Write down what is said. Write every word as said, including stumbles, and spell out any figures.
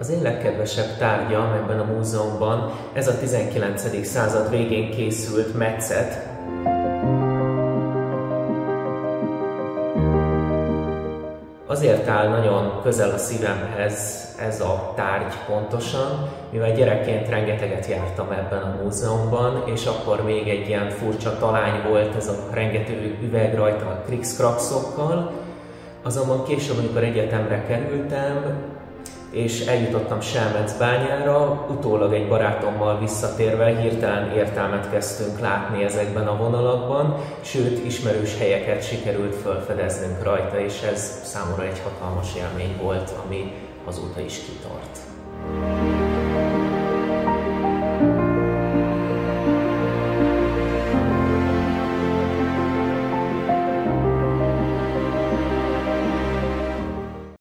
Az én legkedvesebb tárgyam ebben a múzeumban ez a tizenkilencedik század végén készült metszet. Azért áll nagyon közel a szívemhez ez a tárgy pontosan, mivel gyerekként rengeteget jártam ebben a múzeumban, és akkor még egy ilyen furcsa talány volt ez a rengeteg üveg rajta a krikszkrakszokkal. Azonban később, amikor egyetemre kerültem, és eljutottam Selmecbányára, utólag egy barátommal visszatérve hirtelen értelmet kezdtünk látni ezekben a vonalakban, sőt, ismerős helyeket sikerült felfedeznünk rajta, és ez számomra egy hatalmas élmény volt, ami azóta is kitart.